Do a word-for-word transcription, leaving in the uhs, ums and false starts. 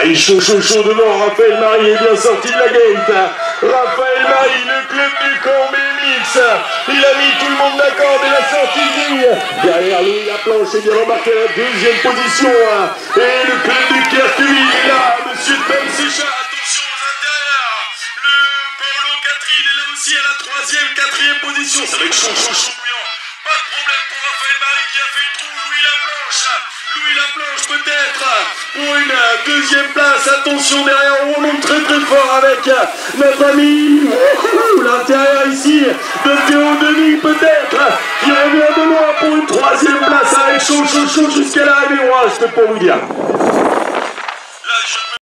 est chaud, chaud, chaud devant. Raphaël Marie est bien sorti de la gate. Raphaël Marie, le club du camp B M X. Il a mis tout le monde d'accord dès la sortie de ligne. Derrière lui, la planche est bien embarquée à la deuxième position. Et le club du Kercuvi est là. Monsieur Tom Séchard, attention aux intérieurs. Le Paolo Catherine est là aussi à la troisième, quatrième position. Ça va être chaud, chaud, chaud, bouillant. Pas de problème pour Raphaël Marie qui a fait le trou. Louis Laplanche. Louis Laplanche peut-être pour une deuxième place. Attention derrière, on monte très très fort avec notre ami l'intérieur ici de Théo Denis peut-être qui revient de loin pour une troisième place avec chaud chaud chaud jusqu'à l'arrivée. Ouais, c'était pour vous dire.